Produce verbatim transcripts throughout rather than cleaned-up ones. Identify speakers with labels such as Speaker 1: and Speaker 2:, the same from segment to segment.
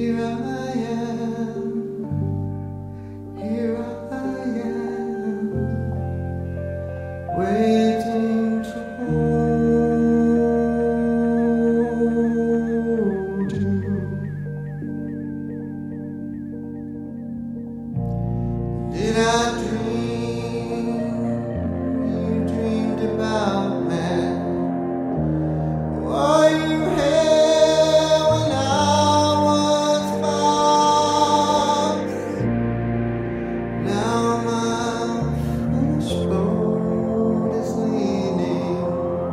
Speaker 1: Here I am, here I am, waiting to hold you. Did I dream you dreamed about me? Were you here when I was lost? Now my foolish boat is leaning,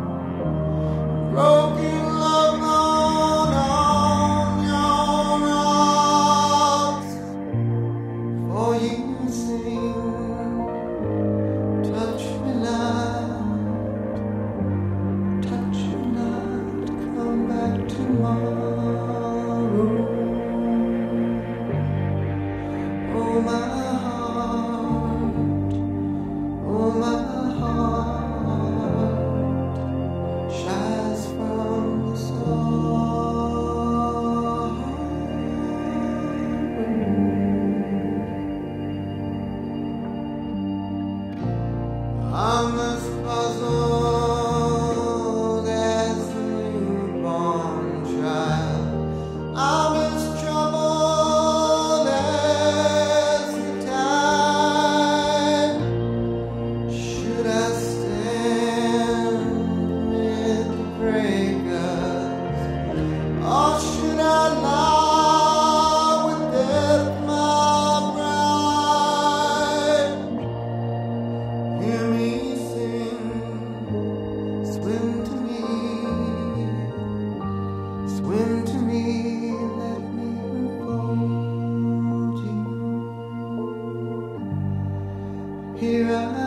Speaker 1: broken love gone on your rocks. For you sing, touch me not, touch me not, come back tomorrow. Oh my heart, oh my heart, shines from the sorrow. I'm as puzzled as a newborn child. I'm as troubled as the tide. Should I stand amid the breakers, or should I lie with death my bride? Hear me sing, swim to me, swim to me, let me unfold you. Here I